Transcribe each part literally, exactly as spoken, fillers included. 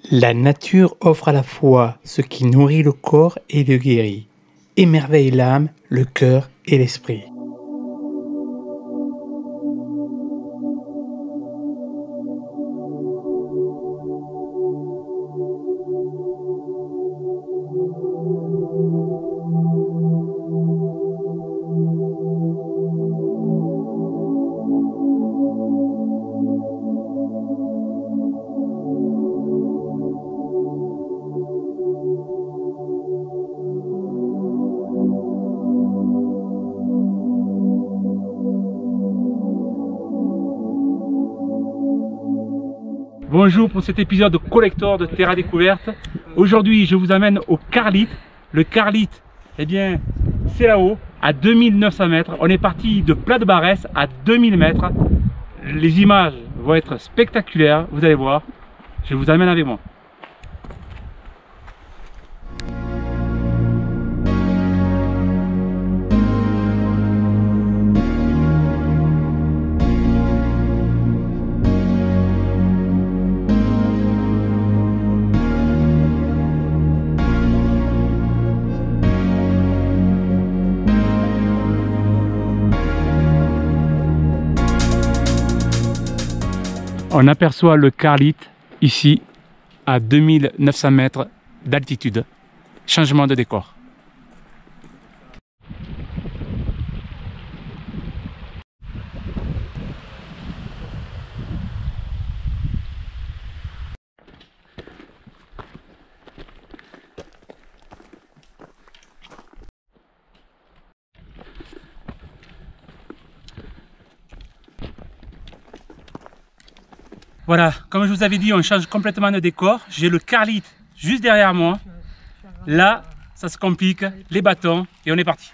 La nature offre à la fois ce qui nourrit le corps et le guérit, émerveille l'âme, le cœur et l'esprit. Bonjour pour cet épisode de collector de Terra Découverte. Aujourd'hui je vous amène au Carlite. Le Carlite, eh bien c'est là-haut à deux mille neuf cents mètres. On est parti de Pla de Barès à deux mille mètres. Les images vont être spectaculaires, vous allez voir. Je vous amène avec moi. On aperçoit le Carlite ici à deux mille neuf cents mètres d'altitude. Changement de décor. Voilà, comme je vous avais dit, on change complètement de décor. J'ai le Carlite juste derrière moi. Là, ça se complique, les bâtons, et on est parti.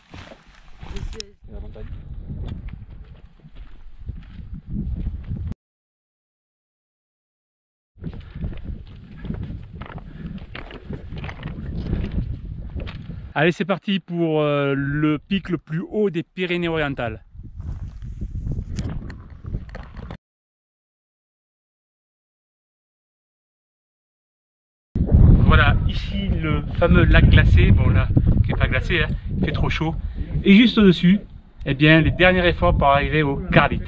Allez, c'est parti pour euh, le pic le plus haut des Pyrénées-Orientales. Voilà, ici le fameux lac glacé, bon là, qui n'est pas glacé, hein, il fait trop chaud. Et juste au-dessus, eh bien, les derniers efforts pour arriver au Carlite.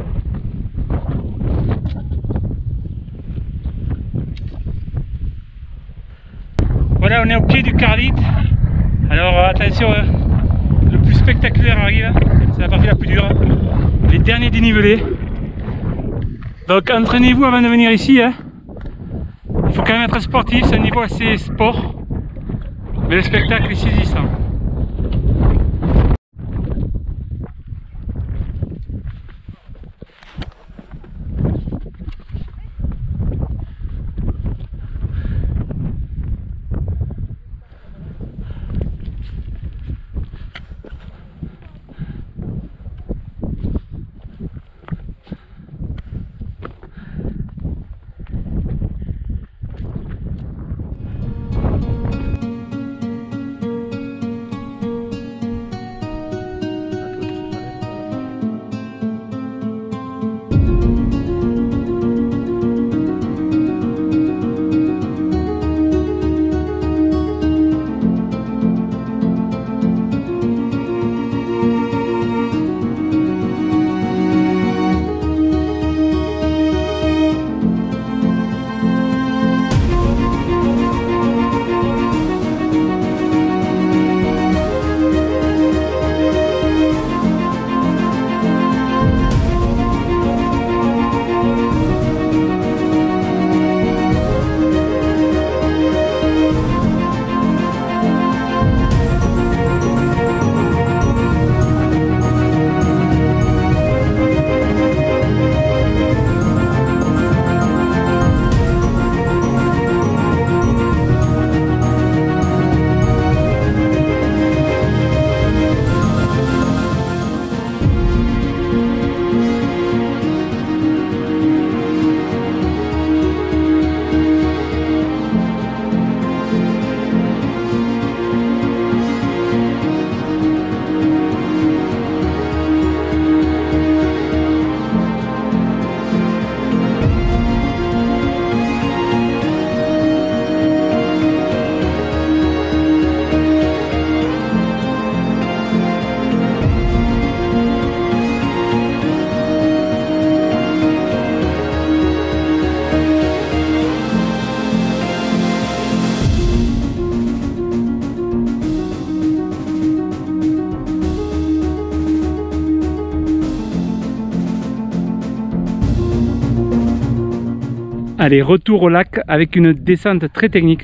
Voilà, on est au pied du Carlite. Alors attention, hein, le plus spectaculaire arrive, c'est la partie la plus dure, les derniers dénivelés. Donc entraînez-vous avant de venir ici, hein. Il faut quand même être sportif, c'est un niveau assez sport, mais le spectacle est saisissant. Allez, retour au lac avec une descente très technique.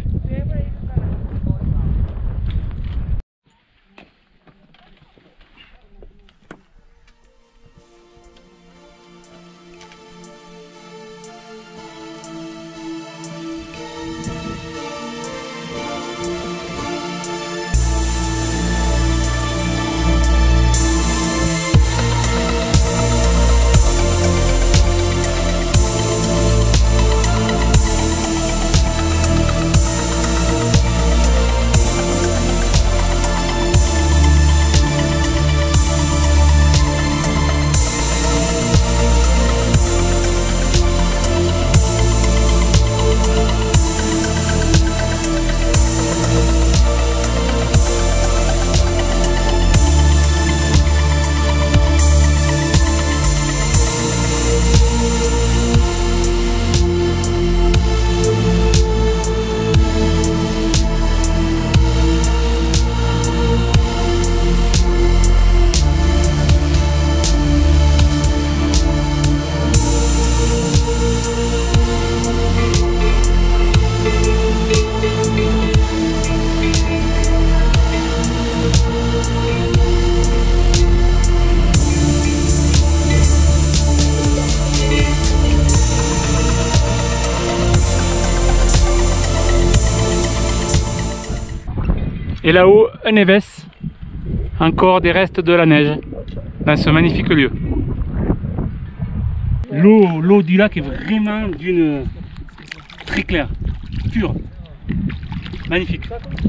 Et là-haut, un éves, encore des restes de la neige dans ce magnifique lieu. L'eau, l'eau du lac est vraiment d'une très claire, pure, magnifique.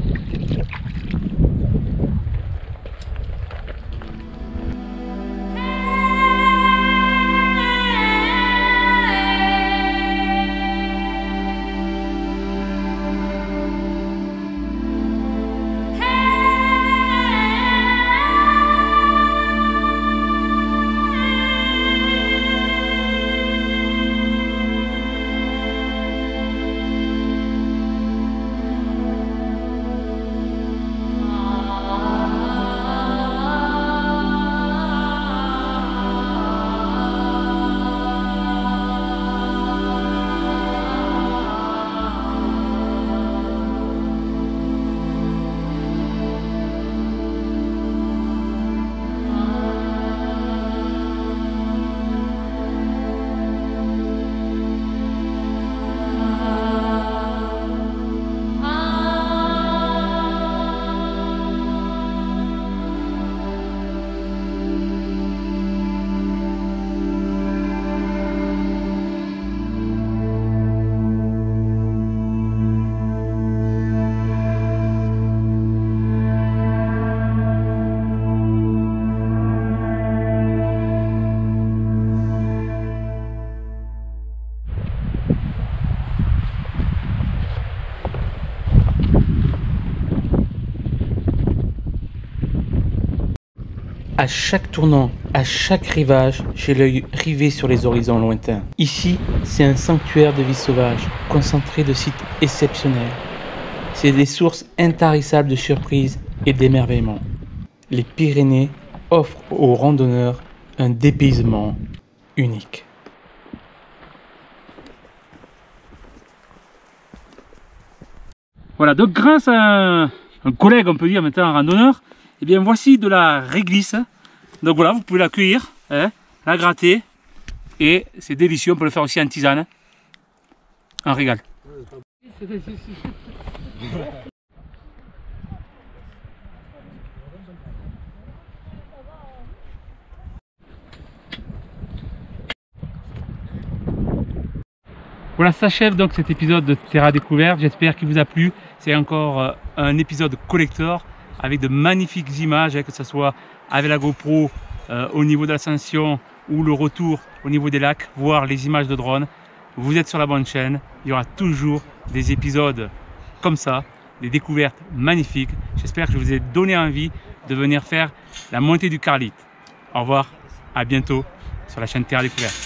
À chaque tournant, à chaque rivage, j'ai l'œil rivé sur les horizons lointains. Ici, c'est un sanctuaire de vie sauvage, concentré de sites exceptionnels. C'est des sources intarissables de surprises et d'émerveillement. Les Pyrénées offrent aux randonneurs un dépaysement unique. Voilà, donc grâce à un, un collègue, on peut dire maintenant un randonneur, et eh bien voici de la réglisse. Donc voilà, vous pouvez la cueillir, hein, la gratter, et c'est délicieux, on peut le faire aussi en tisane. Un régal. Voilà, s'achève donc cet épisode de Terra Découverte. J'espère qu'il vous a plu. C'est encore euh, un épisode collector avec de magnifiques images, hein, que ce soit avec la GoPro euh, au niveau de l'ascension ou le retour au niveau des lacs, voir les images de drone. Vous êtes sur la bonne chaîne. Il y aura toujours des épisodes comme ça, des découvertes magnifiques. J'espère que je vous ai donné envie de venir faire la montée du Carlite. Au revoir, à bientôt sur la chaîne Terra Découverte.